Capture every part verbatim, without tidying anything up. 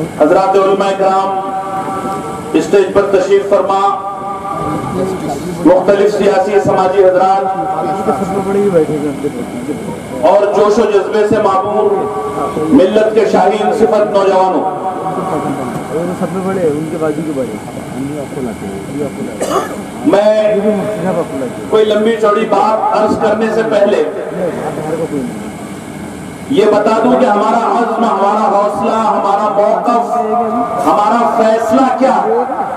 हजरात उलमा किराम स्टेज पर तशरीफ फरमा, मुख्तलिफ सियासी समाजी हजरात और जोशो जज्बे से मामूर मिल्लत के शाहीन सिफत नौजवानों, मैं कोई लंबी चौड़ी बात अर्ज करने से पहले ये बता दूं कि हमारा अज़्म, हमारा हौसला, हमारा मौक़िफ़, हमारा फैसला क्या है।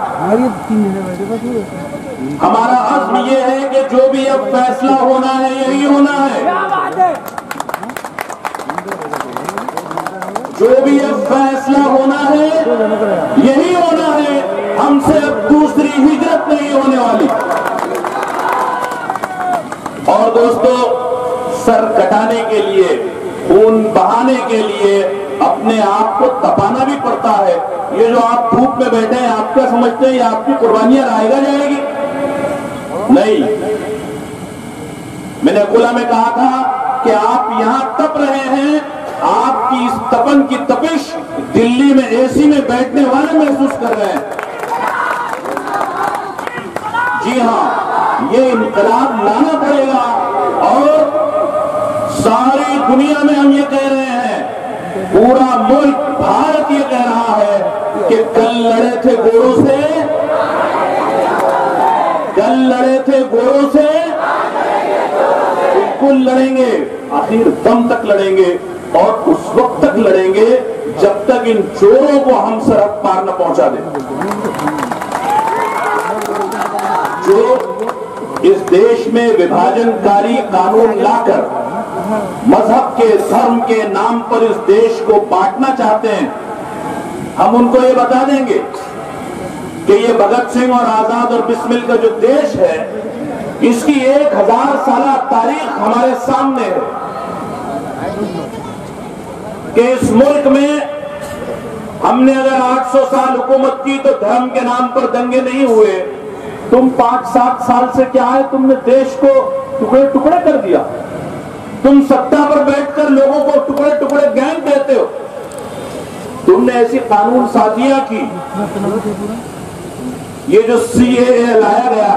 हमारा अज़्म ये है कि जो भी अब फैसला होना है यही होना है, जो भी अब फैसला होना है यही होना है। हमसे अब दूसरी हिजरत नहीं होने वाली। और दोस्तों, सर कटाने के लिए, खून बहाने के लिए अपने आप को तपाना भी पड़ता है। ये जो आप धूप में बैठे हैं, आप क्या समझते हैं ये आपकी कुर्बानियां लाएगा जाएगी? नहीं। मैंने खुला में कहा था कि आप यहां तप रहे हैं, आपकी इस तपन की तपिश दिल्ली में एसी में बैठने वाले महसूस कर रहे हैं। जी हां, ये इनकलाब लाना पड़ेगा। और सारी दुनिया में हम ये कह रहे हैं, पूरा मुल्क भारत ये कह रहा है कि कल लड़े थे गोरों से, कल लड़े थे गोरों से, बिल्कुल लड़ेंगे, आखिर दम तक लड़ेंगे। और उस वक्त तक लड़ेंगे जब तक इन चोरों को हम सरहद पार न पहुंचा दें। जो इस देश में विभाजनकारी कानून लाकर मजहब के, धर्म के नाम पर इस देश को बांटना चाहते हैं, हम उनको ये बता देंगे कि ये भगत सिंह और आजाद और बिस्मिल का जो देश है, इसकी एक हजार साल तारीख हमारे सामने है कि इस मुल्क में हमने अगर आठ सौ साल हुकूमत की तो धर्म के नाम पर दंगे नहीं हुए। तुम पांच सात साल से क्या है, तुमने देश को टुकड़े टुकड़े कर दिया। तुम सत्ता पर बैठकर लोगों को टुकड़े टुकड़े गैंग देते हो। तुमने ऐसी कानून साजियां की। ये जो सीएए लाया गया,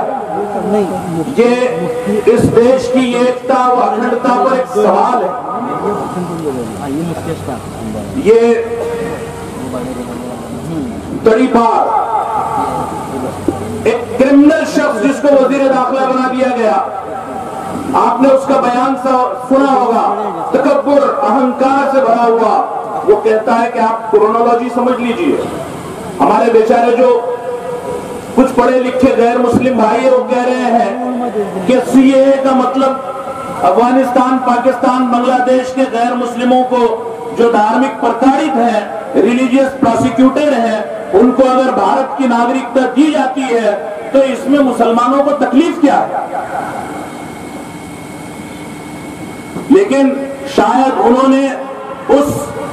ये इस देश की एकता व अखंडता पर एक सवाल है। ये तड़ीपार एक क्रिमिनल शख्स जिसको वजीर दाखिला बना दिया गया, आपने उसका बयान सुना होगा, तकब्बुर, अहंकार से भरा हुआ। वो कहता है कि आप क्रोनोलॉजी समझ लीजिए। हमारे बेचारे जो कुछ पढ़े लिखे गैर मुस्लिम भाई है, वो कह रहे हैं कि सीएए का मतलब अफगानिस्तान, पाकिस्तान, बांग्लादेश के गैर मुस्लिमों को जो धार्मिक प्रताड़ित हैं, रिलीजियस प्रोसिक्यूटेड हैं, उनको अगर भारत की नागरिकता दी जाती है तो इसमें मुसलमानों को तकलीफ क्या है। लेकिन शायद उन्होंने उस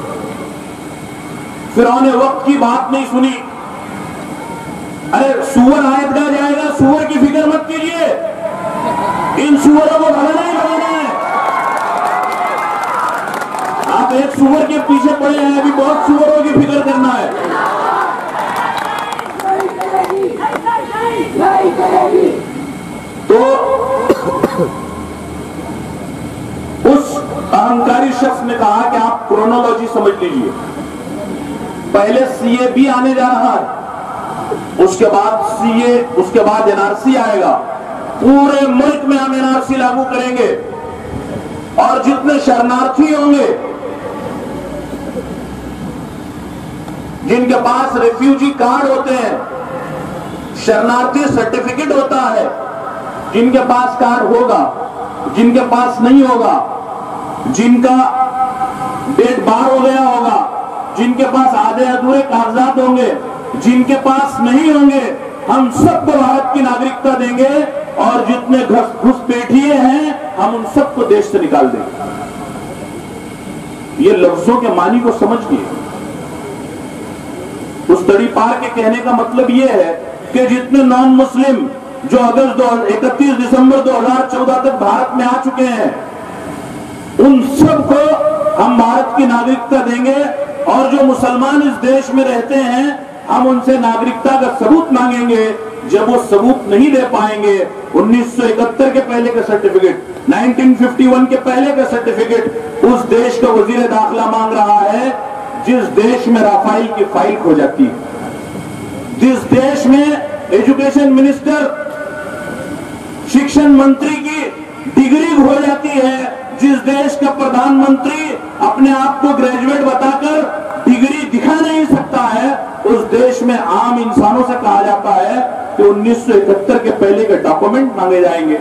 फिरौने वक्त की बात नहीं सुनी। अरे सूअर आयतगा जाएगा, सूअर की फिक्र मत कीजिए, इन सूअरों को भगाना ही भगाना है। आप एक सूअर के पीछे पड़े हैं, अभी बहुत सूअरों की फिक्र करना है। तो उस अहंकारी शख्स ने कहा कि आप क्रोनोलॉजी समझ लीजिए। पहले सीए भी आने जा रहा है, उसके बाद सीए, उसके बाद एनआरसी आएगा। पूरे मुल्क में हम एनआरसी लागू करेंगे और जितने शरणार्थी होंगे, जिनके पास रेफ्यूजी कार्ड होते हैं, शरणार्थी सर्टिफिकेट होता है, जिनके पास कार्ड होगा, जिनके पास नहीं होगा, जिनका डेट बार हो गया होगा, जिनके पास आधे अधूरे कागजात होंगे, जिनके पास नहीं होंगे, हम सबको भारत की नागरिकता देंगे और जितने घुसपैठिए हैं हम उन सबको देश से निकाल देंगे। ये लफ्जों के मानी को समझिए। उस तड़ीपार के कहने का मतलब यह है कि जितने नॉन मुस्लिम जो अगस्त इकतीस दिसंबर दो हजार चौदह तक भारत में आ चुके हैं, उन सबको हम भारत की नागरिकता देंगे और जो मुसलमान इस देश में रहते हैं हम उनसे नागरिकता का सबूत मांगेंगे। जब वो सबूत नहीं दे पाएंगे, उन्नीस सौ इकहत्तर के पहले का सर्टिफिकेट, उन्नीस सौ इक्यावन के पहले का सर्टिफिकेट उस देश का वजीर दाखिला मांग रहा है जिस देश में राफेल की फाइल खो जाती है, जिस देश में एजुकेशन मिनिस्टर, शिक्षण मंत्री की डिग्री खो जाती है, जिस देश का प्रधानमंत्री अपने आप को ग्रेजुएट बताकर डिग्री दिखा नहीं सकता है, उस देश में आम इंसानों से कहा जाता है कि उन्नीस सौ इकहत्तर के पहले के डॉक्यूमेंट मांगे जाएंगे।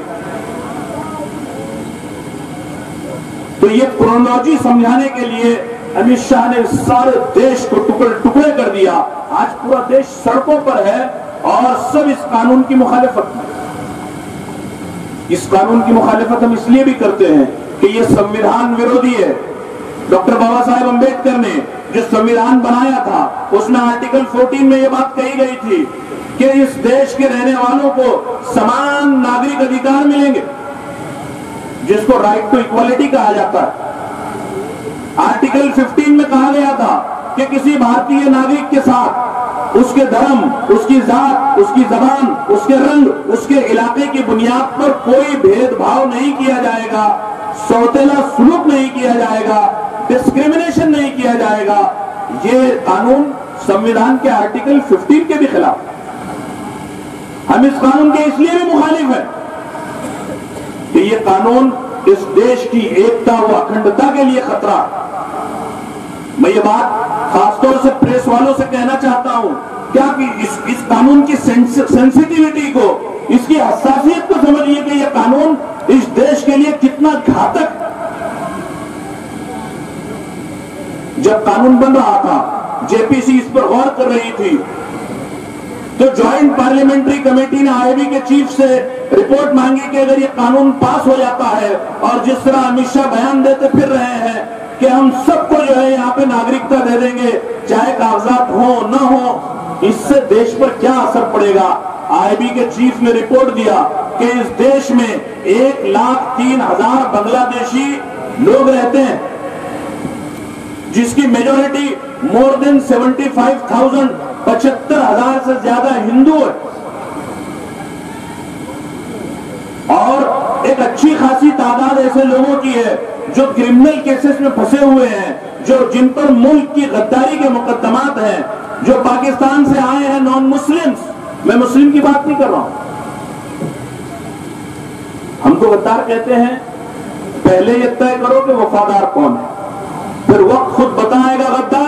तो ये क्रोनोलॉजी समझाने के लिए अमित शाह ने सारे देश को टुकड़े टुकड़े कर दिया। आज पूरा देश सड़कों पर है और सब इस कानून की मुखालिफत में। इस कानून की मुखालिफत हम इसलिए भी करते हैं कि ये संविधान विरोधी है। डॉक्टर बाबा साहेब अंबेडकर ने जो संविधान बनाया था उसमें आर्टिकल चौदह में यह बात कही गई थी कि इस देश के रहने वालों को समान नागरिक अधिकार मिलेंगे, जिसको राइट टू इक्वालिटी कहा जाता है। आर्टिकल पंद्रह में कहा गया था कि किसी भारतीय नागरिक के साथ उसके धर्म, उसकी जात, उसकी जबान, उसके रंग, उसके इलाके की बुनियाद पर कोई भेदभाव नहीं किया जाएगा, सौतेला सुलूक नहीं किया जाएगा, डिस्क्रिमिनेशन नहीं किया जाएगा। ये कानून संविधान के आर्टिकल पंद्रह के भी खिलाफ। हम इस कानून के इसलिए भी मुखालिफ हैं कि ये कानून इस देश की एकता व अखंडता के लिए खतरा है। मैं ये बात खासतौर से प्रेस वालों से कहना चाहता हूं, क्या कि इस इस कानून की सेंसिटिविटी को, इसकी हसासियत को समझिए कि यह कानून इस देश के लिए कितना घातक। जब कानून बन रहा था, जेपीसी इस पर गौर कर रही थी, तो ज्वाइंट पार्लियामेंट्री कमेटी ने आईबी के चीफ से रिपोर्ट मांगी कि अगर ये कानून पास हो जाता है और जिस तरह अमित शाह बयान देते फिर रहे हैं कि हम सबको जो है यहाँ पे नागरिकता दे देंगे, चाहे कागजात हो न हो, इससे देश पर क्या असर पड़ेगा। आईबी के चीफ ने रिपोर्ट दिया कि इस देश में एक लाख तीन हजार बांग्लादेशी लोग रहते हैं, जिसकी majority more than seventy five thousand पचहत्तर हजार से ज्यादा हिंदू है और एक अच्छी खासी तादाद ऐसे लोगों की है जो क्रिमिनल केसेस में फंसे हुए हैं, जो जिन पर मुल्क की गद्दारी के मुकदमात हैं, जो पाकिस्तान से आए हैं नॉन मुस्लिम्स। मैं मुस्लिम की बात नहीं कर रहा हूं। हमको गद्दार कहते हैं। पहले ये तय करो कि वफादार कौन है, फिर वक्त खुद बताएगा गद्दार